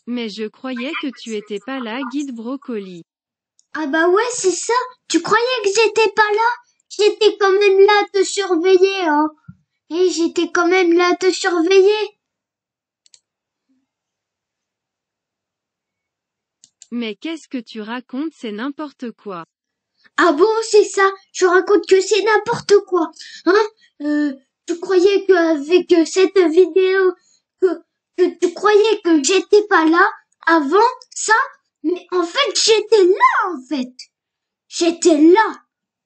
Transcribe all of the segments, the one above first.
Mais je croyais que tu étais pas là, Guide Brocoli. Ah bah ouais, c'est ça. Tu croyais que j'étais pas là? J'étais quand même là à te surveiller, hein. Et j'étais quand même là à te surveiller. Mais qu'est-ce que tu racontes, c'est n'importe quoi. Ah bon, c'est ça. Je raconte que c'est n'importe quoi. Hein? Tu croyais qu'avec cette vidéo, que, que tu croyais que j'étais pas là avant ça? Mais en fait, j'étais là, en fait. J'étais là.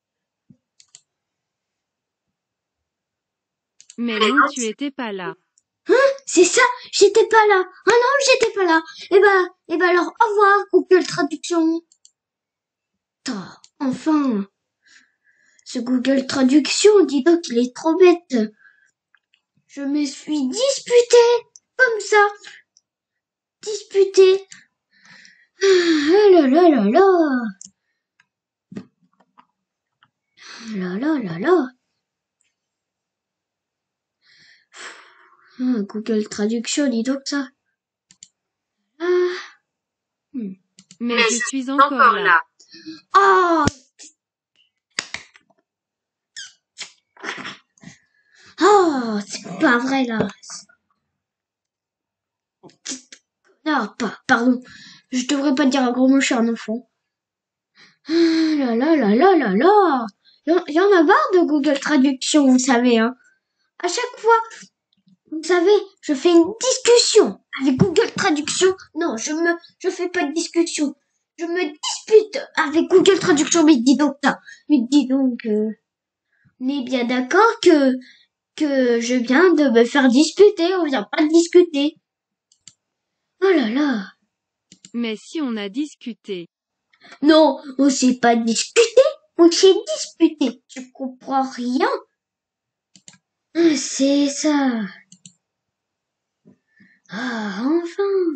Mais non, tu étais pas là. C'est ça, j'étais pas là. Ah non, j'étais pas là. Eh ben alors, au revoir, Google Traduction. Putain, enfin. Ce Google Traduction, dis donc, il est trop bête. Je me suis disputée, comme ça. Disputée. Ah là là là là. Là là là là. Ah, Google Traduction, dis donc ça. Ah. Mais je suis encore là. Oh. Oh, c'est pas vrai là. Ah, pardon. Je devrais pas dire un gros mot, je suis un enfant. Ah là là là là là là. Y en a marre de Google Traduction, vous savez, hein. À chaque fois, vous savez, je fais une discussion avec Google Traduction. Non, je fais pas de discussion. Je me dispute avec Google Traduction. Mais dis donc ça. Mais dis donc, on est bien d'accord que je viens de me faire disputer. On vient pas de discuter. Oh là là. Mais si on a discuté. Non, on s'est pas disputé. On s'est disputé. Tu comprends rien? Ah, c'est ça. Ah, enfin.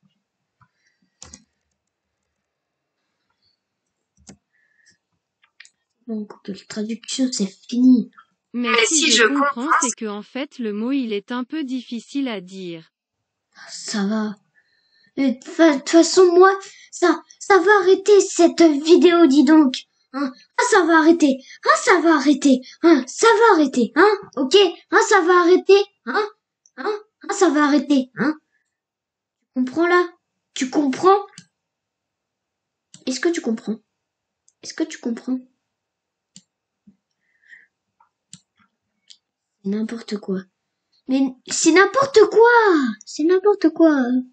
Bon, Google Traduction, c'est fini. Mais si je comprends, c'est que en fait le mot il est un peu difficile à dire. Ça va. De toute façon, moi, ça va arrêter cette vidéo, dis donc. Hein? Ah, ça va arrêter. Ah, ça va arrêter. Hein? Ça va arrêter. Hein? Ok? Ah, ça va arrêter. Hein? Hein? Ah, ça va arrêter. Hein? Tu comprends là? Tu comprends? Est-ce que tu comprends? Est-ce que tu comprends? C'est n'importe quoi. Mais c'est n'importe quoi! C'est n'importe quoi!